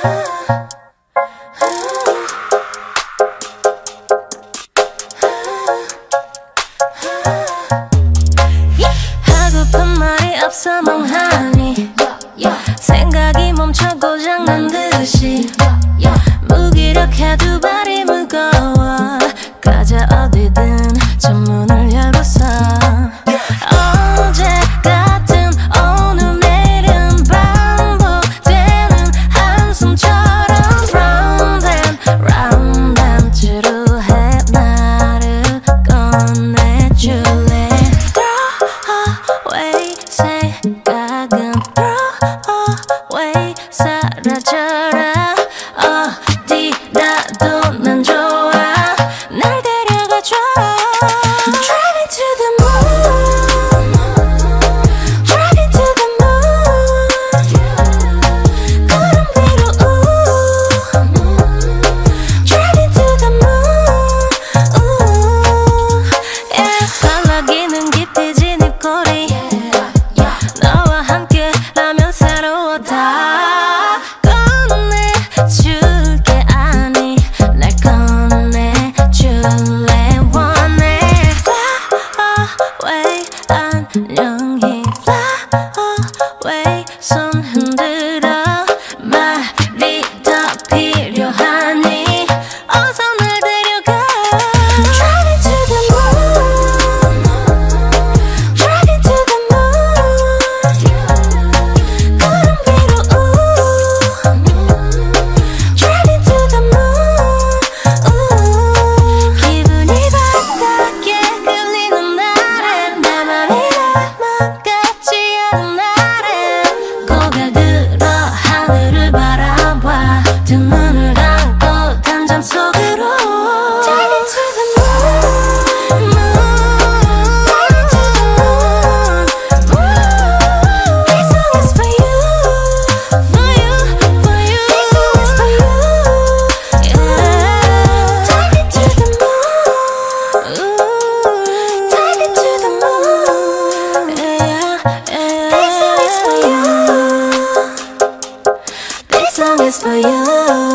하고픈 말이 없어 멍하니 생각이 멈춰 고장난 듯이 무기력해 두 발이 무거워 가자 어디든 저 문을 열고서 어제 같은 오늘 내일은 반복되는 한숨처럼 round and round and 지루해 나를 꺼내줄래 Throw away 생각은 throw away 사라져라 어디라도 난 좋아 날 데려가줘 Driving to the moon Driving to the moon 구름 위로 Driving to the moon yeah. 발라기는 깊이 진 입꼬리 너와 함께라면 새로워 다 꺼내줄게 아니 날 꺼내줄래 원해 Fly away 안녕히 Fly away 손 흔들어 말이 더 필요하니 어서 날 데려가 Driving to the moon Driving to the moon 구름 위로 Driving to the moon 기분이 바닥에 끌리는 날엔 내 맘이 맘 같지 않은 날엔 고개를 들어 하늘을 바라봐 두 눈을 감고 단잠 속으로 Diving to the moon Diving to the moon This song is for you For you, for you This song is for you yeah. Diving to the moon Diving to the moon yeah, yeah. This song is for you This song is for you